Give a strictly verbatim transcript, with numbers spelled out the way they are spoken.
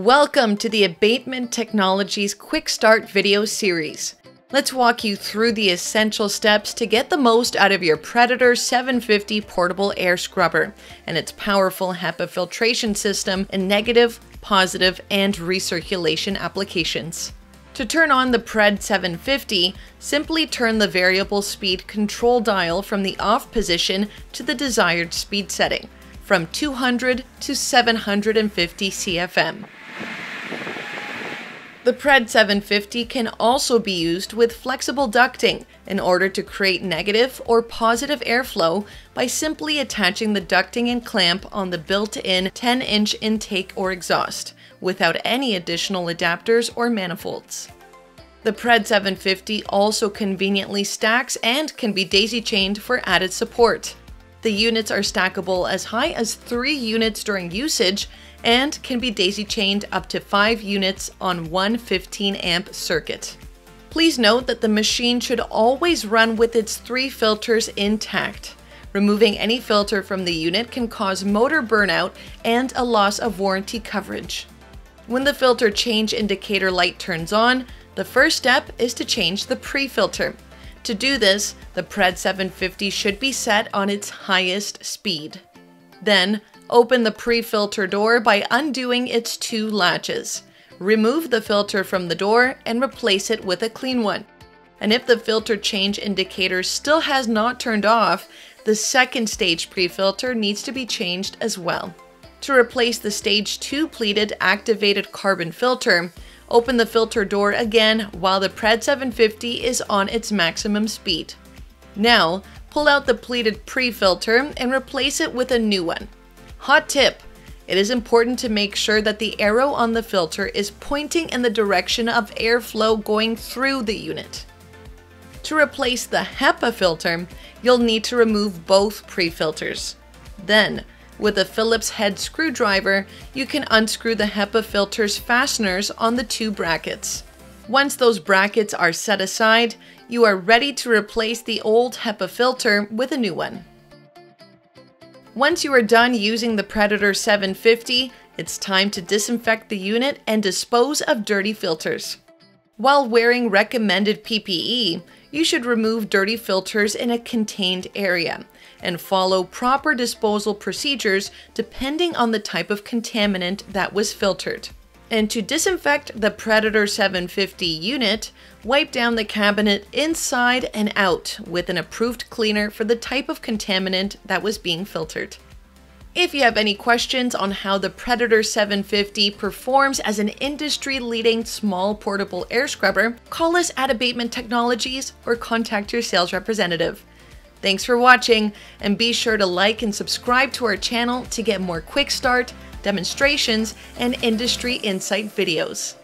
Welcome to the Abatement Technologies Quick Start video series. Let's walk you through the essential steps to get the most out of your Predator seven fifty portable air scrubber and its powerful HEPA filtration system in negative, positive, and recirculation applications. To turn on the Pred seven fifty, simply turn the variable speed control dial from the off position to the desired speed setting, from two hundred to seven hundred fifty C F M. The Pred seven fifty can also be used with flexible ducting in order to create negative or positive airflow by simply attaching the ducting and clamp on the built-in ten inch intake or exhaust, without any additional adapters or manifolds. The Pred seven fifty also conveniently stacks and can be daisy-chained for added support. The units are stackable as high as three units during usage and can be daisy-chained up to five units on one fifteen amp circuit. Please note that the machine should always run with its three filters intact. Removing any filter from the unit can cause motor burnout and a loss of warranty coverage. When the filter change indicator light turns on, the first step is to change the pre-filter. To do this, the Pred seven fifty should be set on its highest speed. Then, open the pre-filter door by undoing its two latches. Remove the filter from the door and replace it with a clean one. And if the filter change indicator still has not turned off, the second stage pre-filter needs to be changed as well. To replace the stage two pleated activated carbon filter, open the filter door again while the Pred seven fifty is on its maximum speed. Now, pull out the pleated pre-filter and replace it with a new one. Hot tip: it is important to make sure that the arrow on the filter is pointing in the direction of airflow going through the unit. To replace the HEPA filter, you'll need to remove both pre-filters. Then, with a Phillips head screwdriver, you can unscrew the HEPA filter's fasteners on the two brackets. Once those brackets are set aside, you are ready to replace the old HEPA filter with a new one. Once you are done using the Predator seven fifty, it's time to disinfect the unit and dispose of dirty filters. While wearing recommended P P E, you should remove dirty filters in a contained area and follow proper disposal procedures depending on the type of contaminant that was filtered. And to disinfect the Predator seven fifty unit, wipe down the cabinet inside and out with an approved cleaner for the type of contaminant that was being filtered. If you have any questions on how the Predator seven fifty performs as an industry-leading small portable air scrubber, call us at Abatement Technologies or contact your sales representative. Thanks for watching, and be sure to like and subscribe to our channel to get more quick start, demonstrations, and industry insight videos.